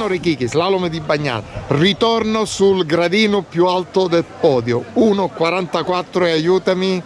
Gaetano Rechichi, slalom di Bagnara, ritorno sul gradino più alto del podio, 1,44 e aiutami.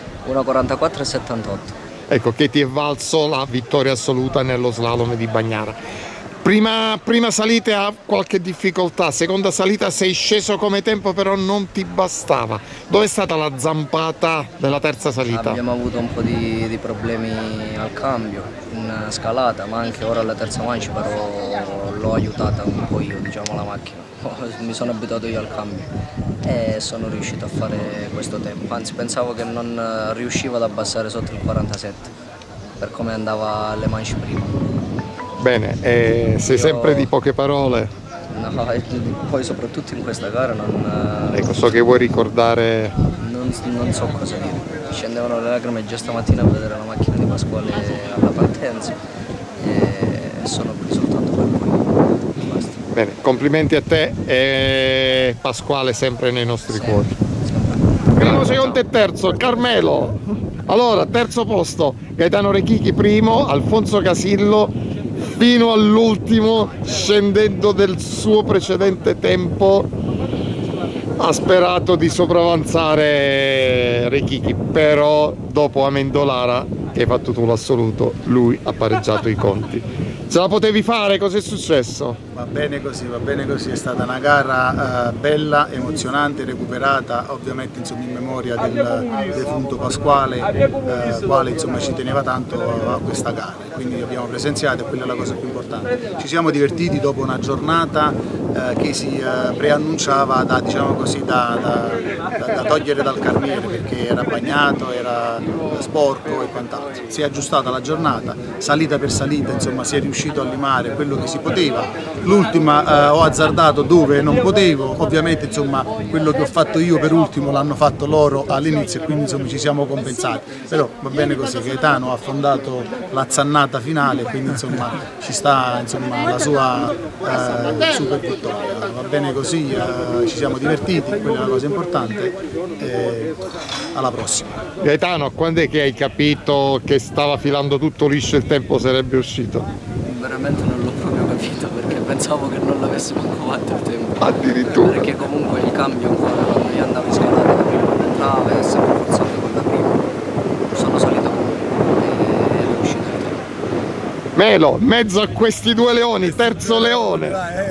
1,44,78. Ecco, che ti è valso la vittoria assoluta nello slalom di Bagnara. Prima salita ha qualche difficoltà, seconda salita sei sceso come tempo però non ti bastava. Dove è stata la zampata della terza salita? Abbiamo avuto un po' di problemi al cambio in scalata, ma anche ora alla terza mancia, però l'ho aiutata un po' io, diciamo, la macchina. Mi sono abituato io al cambio e sono riuscito a fare questo tempo, anzi pensavo che non riuscivo ad abbassare sotto il 47 per come andava alle mance prima. Bene, sei sempre di poche parole? No, e poi soprattutto in questa gara non... Ecco, so che vuoi ricordare... Non so cosa dire, scendevano le lacrime già stamattina a vedere la macchina di Pasquale alla partenza e sono qui soltanto per lui. Basta. Bene, complimenti a te e Pasquale sempre nei nostri cuori. Primo, secondo e terzo, Carmelo. Allora, terzo posto, Gaetano Rechichi primo, Alfonso Casillo fino all'ultimo, scendendo del suo precedente tempo, ha sperato di sopravanzare Rechichi, però dopo Amendolara, che hai fatto tu l'assoluto, lui ha pareggiato i conti. Ce la potevi fare? Cos'è successo? Va bene così, è stata una gara bella, emozionante, recuperata, ovviamente insomma, in memoria del defunto Pasquale, quale insomma, ci teneva tanto a questa gara, quindi abbiamo presenziato e quella è la cosa più importante. Ci siamo divertiti dopo una giornata che si preannunciava da, diciamo così, da togliere dal carniere perché era bagnato, era sporco e quant'altro. Si è aggiustata la giornata, salita per salita, insomma si è riuscito a limare quello che si poteva. L'ultima ho azzardato dove non potevo, ovviamente insomma quello che ho fatto io per ultimo l'hanno fatto loro all'inizio e quindi insomma ci siamo compensati, però va bene così. Gaetano ha affondato la zannata finale, quindi insomma ci sta insomma, la sua super vittoria, va bene così, ci siamo divertiti, quella è la cosa importante e alla prossima. Gaetano, quando è che hai capito che stava filando tutto liscio e il tempo sarebbe uscito? Veramente non l'ho proprio capito perché pensavo che non l'avessimo ancora fatto il tempo. Addirittura? Perché comunque il cambio ancora quando io andavo in scalata da prima non entrava e sempre forzato con la prima. Sono salito comunque e è riuscito il tempo. Melo, in mezzo a questi due leoni, terzo leone.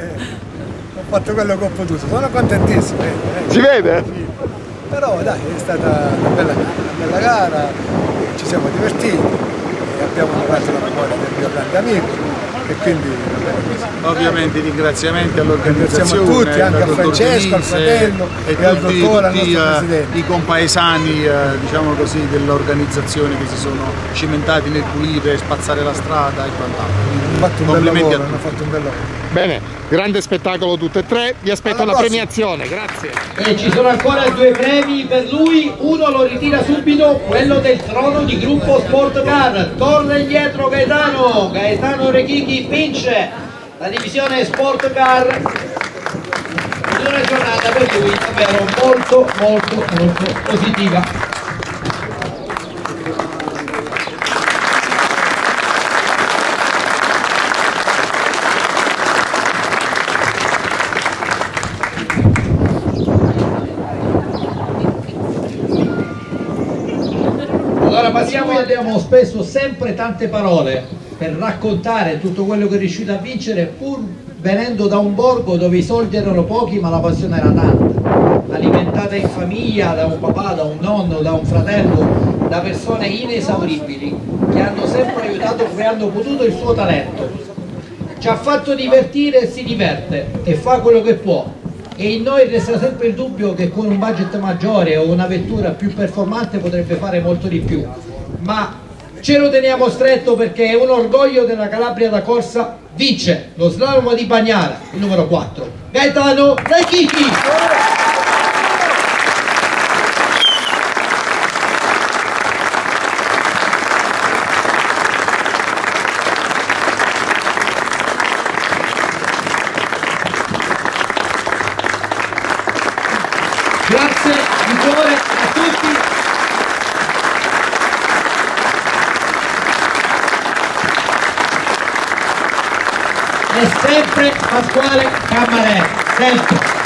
Ho fatto quello che ho potuto, sono contentissimo. Si vede? Sì. Però dai, è stata una bella gara, ci siamo divertiti e abbiamo onorato la memoria del mio grande amico e quindi va bene così. Ovviamente ringraziamenti all'organizzazione, a tutti, anche a Francesco, al fratello e al dottore, al nostro presidente. I compaesani diciamo così, dell'organizzazione che si sono cimentati nel pulire, spazzare la strada e quant'altro. Complimenti a tutti. Hanno fatto un bel lavoro. Bene, grande spettacolo tutte e tre, vi aspetto alla premiazione, grazie. E ci sono ancora due premi per lui, uno lo ritira subito, quello del trono di gruppo Sport Car. Torna indietro Gaetano Rechichi vince la divisione Sport Car in una giornata per lui davvero molto positiva. Passiamo, abbiamo speso sempre tante parole per raccontare tutto quello che è riuscito a vincere, pur venendo da un borgo dove i soldi erano pochi ma la passione era tanta, alimentata in famiglia da un papà, da un nonno, da un fratello, da persone inesauribili che hanno sempre aiutato come hanno potuto il suo talento. Ci ha fatto divertire e si diverte e fa quello che può, e in noi resta sempre il dubbio che con un budget maggiore o una vettura più performante potrebbe fare molto di più, ma ce lo teniamo stretto perché è un orgoglio della Calabria da corsa. Vince lo slalom di Bagnara, il numero 4, Gaetano Rechichi. Grazie di cuore a tutti. È sempre Pasquale Cammarelli, sempre.